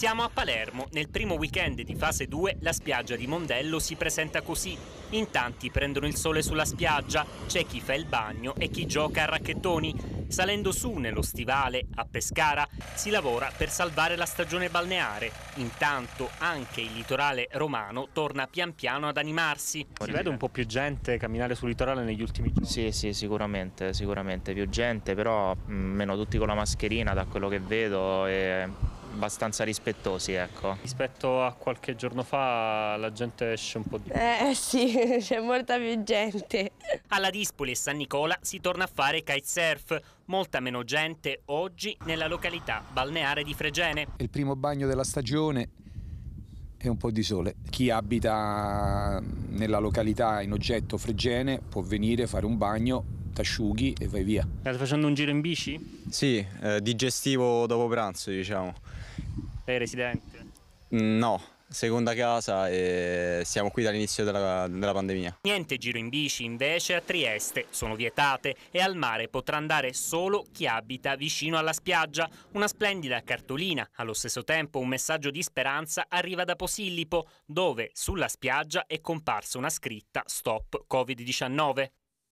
Siamo a Palermo. Nel primo weekend di fase 2 la spiaggia di Mondello si presenta così. In tanti prendono il sole sulla spiaggia, c'è chi fa il bagno e chi gioca a racchettoni. Salendo su nello stivale, a Pescara, si lavora per salvare la stagione balneare. Intanto anche il litorale romano torna pian piano ad animarsi. Si vede un po' più gente camminare sul litorale negli ultimi giorni? Sì, sicuramente più gente, però meno tutti con la mascherina da quello che vedo e abbastanza rispettosi, ecco. Rispetto a qualche giorno fa la gente esce un po' di più. Sì, c'è molta più gente. Alla Dispoli e San Nicola si torna a fare kitesurf. Molta meno gente oggi nella località balneare di Fregene. È il primo bagno della stagione e un po' di sole. Chi abita nella località in oggetto Fregene può venire, fare un bagno, t'asciughi e vai via. State facendo un giro in bici? Sì, digestivo dopo pranzo, diciamo. Lei è residente? No, seconda casa e siamo qui dall'inizio della pandemia. Niente giro in bici invece a Trieste, sono vietate e al mare potrà andare solo chi abita vicino alla spiaggia. Una splendida cartolina, allo stesso tempo un messaggio di speranza arriva da Posillipo, dove sulla spiaggia è comparsa una scritta Stop Covid-19.